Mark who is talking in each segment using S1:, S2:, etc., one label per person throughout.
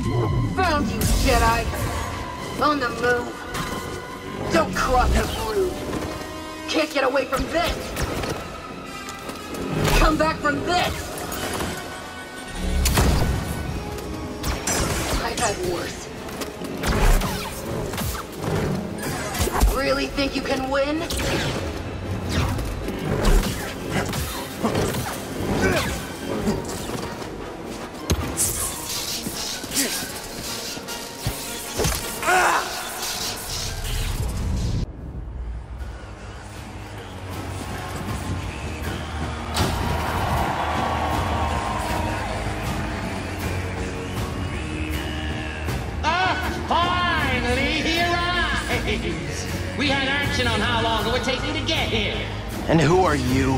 S1: Found you, Jedi! On the move! Don't cross the brood! Can't get away from this! Come back from this! I've had worse. Really think you can win?
S2: We had action on how long it would take you to get here.
S3: And who are you?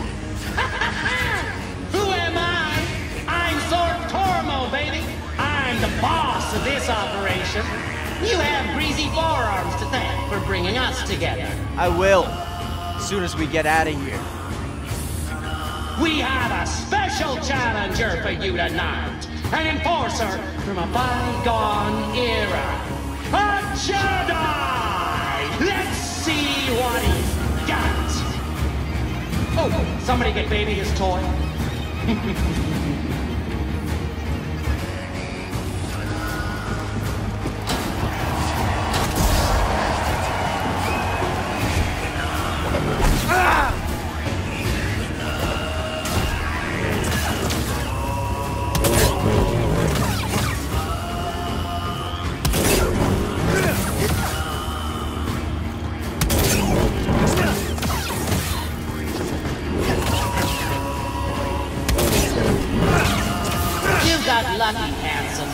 S2: Who am I? I'm Sorc Tormo, baby. I'm the boss of this operation. You have greasy forearms to thank for bringing us together.
S3: I will. As soon as we get out of here.
S2: We have a special challenger for you tonight. An enforcer from a bygone era. A Jedi! Let's see what he's got. Oh, somebody get baby his toy. Lucky, handsome.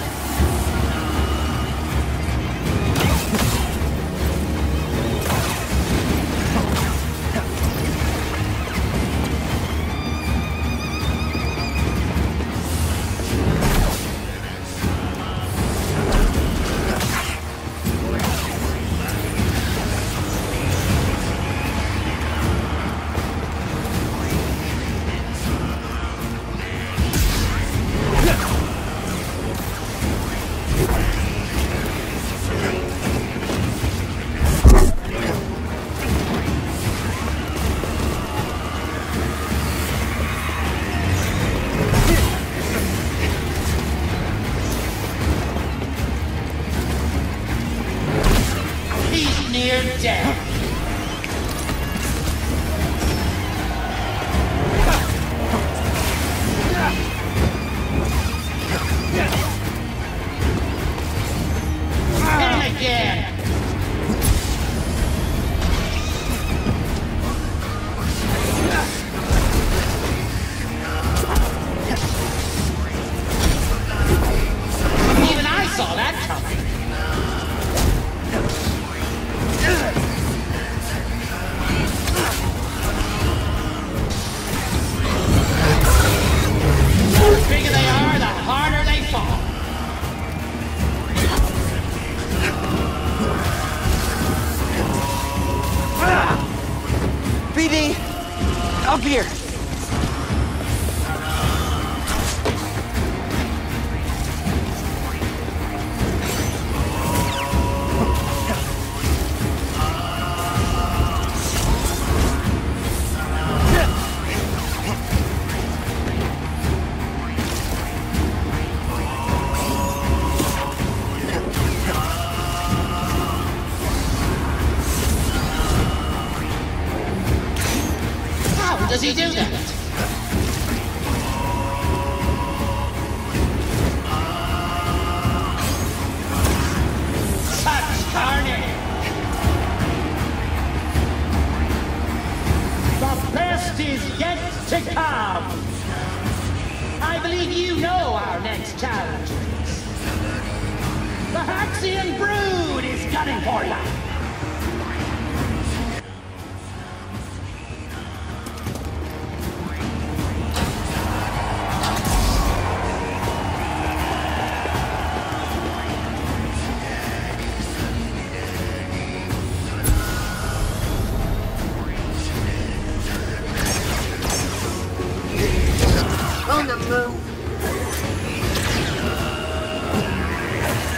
S2: Near death. And again. Even I saw that coming. The bigger they are, the harder they fall.
S3: BD! Up here!
S2: Does he do that? Such carnage! The best is yet to come! I believe you know our next challengers. The Haxion Brood is gunning for you!
S1: On the move!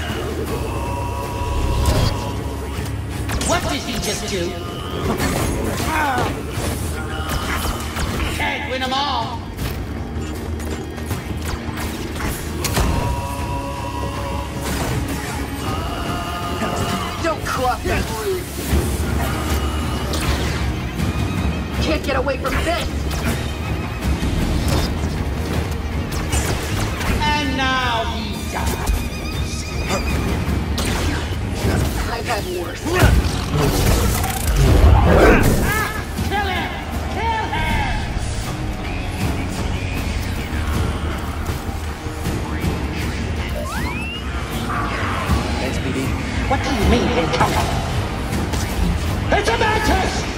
S2: just do. Can't win them all.
S1: Don't cross that route. Can't get away from this.
S2: And now he dies.
S1: I've had worse.
S2: Kill him! Kill him!
S3: Thanks, BD.
S2: What do you mean, encounter? It's a mantis!